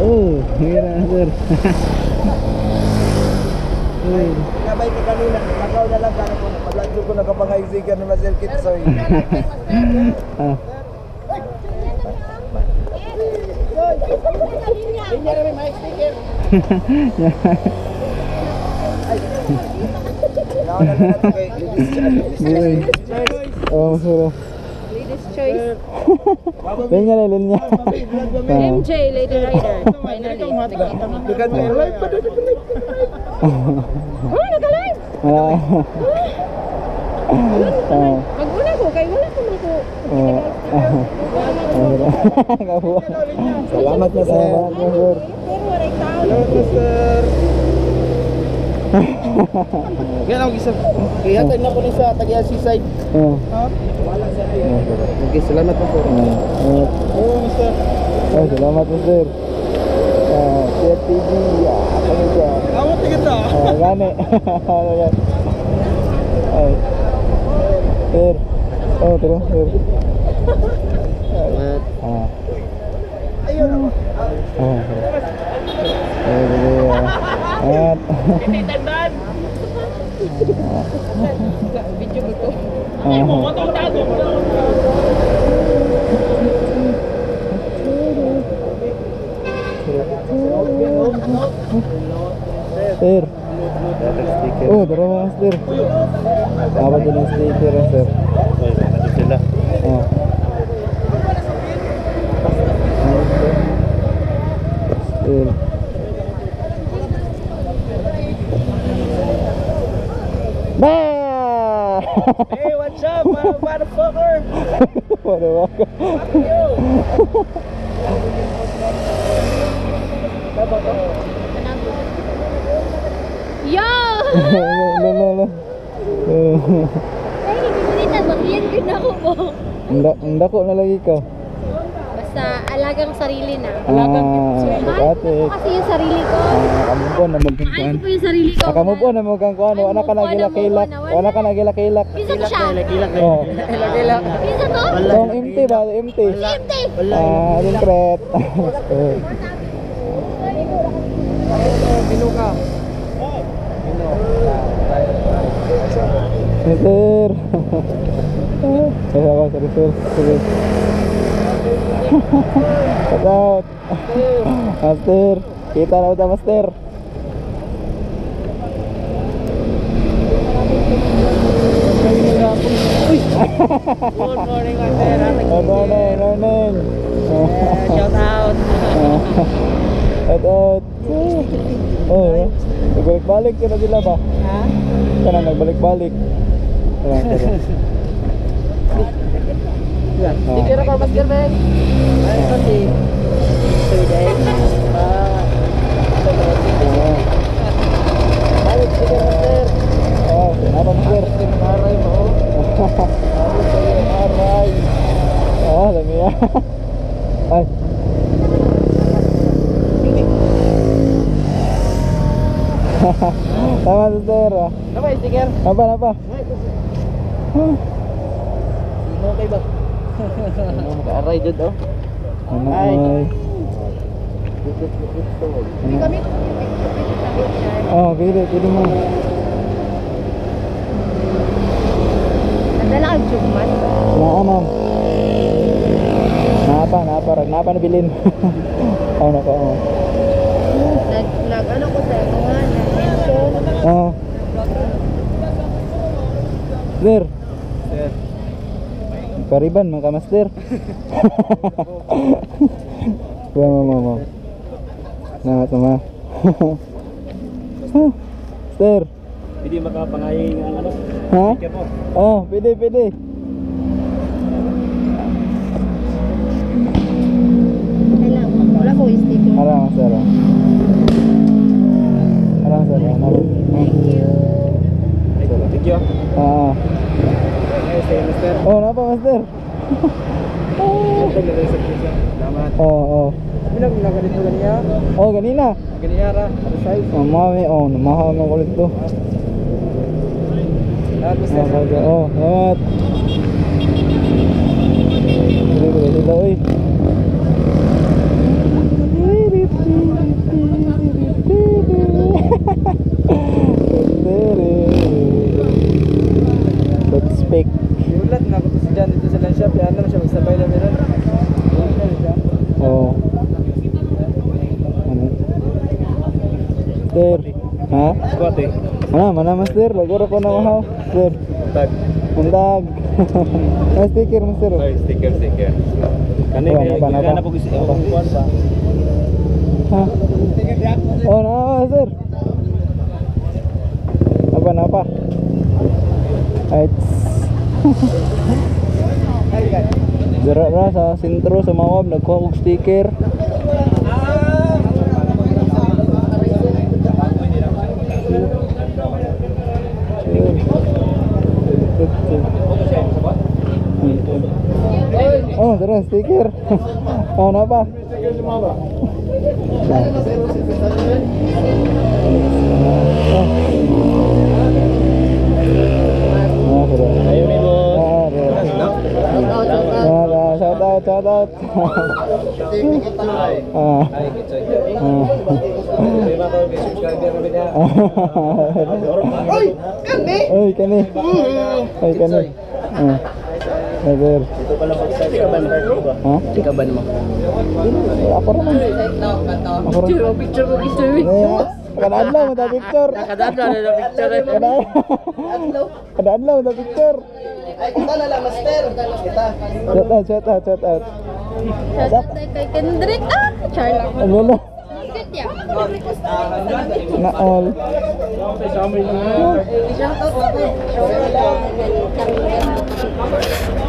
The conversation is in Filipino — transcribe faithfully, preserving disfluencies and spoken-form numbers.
Oh, hira sir. Nabay ka kanina, nakaw na lang ka na pagladyo ko nakapangay-sticker ni Master Kitsoy. Ah. Hindi na may sticker. Nakaw na lang kay Ladies Choice. Oh, masuro. Ladies choice. Linya na, linya. M J, Lady Rider. Finally. Bukan may live pa doon. Oh, naka-live! Ah. Ah. Mag-una ko, kay wala ko ko. Kabuha. Salamat na sir. Salamat na sir. Pero waray tao. Hello sir. Yan ang isa. Kaya tayo na po ni sa Tagiya Seaside. Oh. Wala sa iyo. Okay, salamat po sir. Oh. Oo, sir. Oh, salamat po sir. Ah, T T V. Ah, ano dyan? Ako tingin na. Ah, gani. Ano yan? Ay. Sir. Oh, tara, sir. Ah. Ayun. Ah. Ay, dali, ah. At. Tandaan. Video ko to. Ah. Sir. Oh, tara mga sir. Dapat din ang sticker, sir. Ito sila. Ah. Sir. Ba! Hey, what's up, motherfucker? Wala ba? Yo! No, no, no. Ay, pipilitan, mag-iyan ko na ako mo. Ang dako na lagi ka. Basta alagang sarili na. Alagang Mahal ate. ko kasi yung sarili ko. Kamu po na Mahal magkangkuan. ko po yung sarili ko. Kamu po na magkangkuan. Wala ka nagilak-ilak. Wala ka nagilak-ilak. Pisa ko siya. Oh. Ilak-ilak. Pisa to? Itong empty ba? Empty. Empty. Ah, concrete. Bino ka. Mister. Saya apa sir? Sir. Shout out. Master, kita na udah master. Good morning, Master. Good morning, morning. Shout out. Shout out. Oh, nagbalik-balik ka na sila ba? Ha? Ka na nagbalik-balik. Tara, tara. Sticker ako, Master Ben. Ay, pati. Suday. Ah. Balik, sticker, Master. Oh, kenapa master? Aray mo. Aray. Ah, dami ya. Ay. Tama master. Apa sticker? Apa apa? Sino kay ba? Ano mo ka-aray dyan, oh? Ano Ay. ay? Hindi kami. Oh, pili, pili mo. Nadala ang jugman. Naan ma'am. Napa, napa, rag napa na bilin. Oh, nako. Oh. Nag, nag, ano ko sa mga nag-mention. Oh. Sir. Sir. Pariban mga master. Wow, wow, wow. Nah, tama. Sir. Hindi makapangaying ang ano? Ha? Sticker mo. Oh, pwede, pwede. Kailang, wala ko yung sticker. Arang, sir. Arang, sir. Arang. Thank you. Thank you. Ah. Ay, say, Master. Oh, napa master? Salamat. Oh, oh. Bilang bilang ganito ganyan. Oh, ganina. Ganyan ra. Ano size? Oh, mami, oh, namahal ng kulit to. Salamat, Master. Oh, okay. Oh, salamat. Dito, dito, dito, uy. Ha? Squat eh. Mana, mana master? Lagura ko na mahaw. Sir. Tag. Undag. May sticker, master. Ay, sticker, sticker. Kanina, Wala, napa, napa. na po kasi ako kung kuwan ba. Ha? Oh, na, sir. Apa, napa? Ay, Dira ra sa sentro sa Mawab nagkuha og sticker. Oh, dira sticker. Oh, napa? Oh, dira. Ayun ni mo. Ah, dira. Ah, shout out, shout out. Ah. Ay, kitsoy. Ah. Lima ko subscriber kami niya. Oy, kani. Oy, kani. Oy, kani. Ah. Brother. Ito pala mag-start ka ban ba? Ha? Ika ban mo. Ako naman. Ako rin. Picture, picture, picture. Eh, Kada-adlaw mo ta picture. Nakadadla na na picture eh. Kada- Kada-adlaw mo ta picture. Ay, kita na lang, master. Kita. Shout out, shout out, shout out. Shout out kay Kendrick. Ah, char lang. Ano na? Good ya. Na all. Shout out.